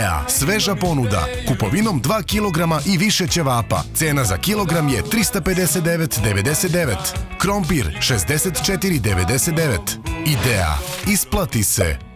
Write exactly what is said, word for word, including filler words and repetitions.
Idea, sveža ponuda. Kupovinom dva kilograma i više ćevapa. Cena za kilogram je trista pedeset devet devedeset devet. Krompir šezdeset četiri devedeset devet. Idea, isplati se.